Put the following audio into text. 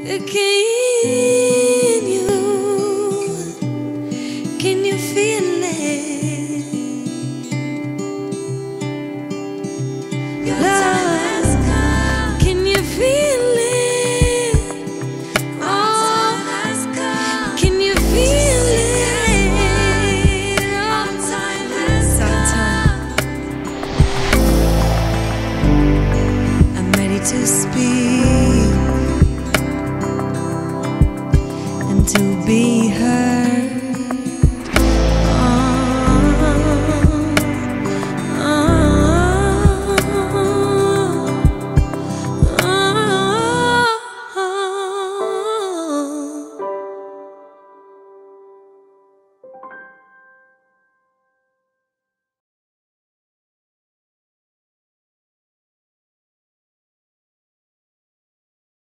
Can you feel it? Your time has come. Can you feel it? Our time has come. Can you feel it? Our time has come. I'm ready to speak.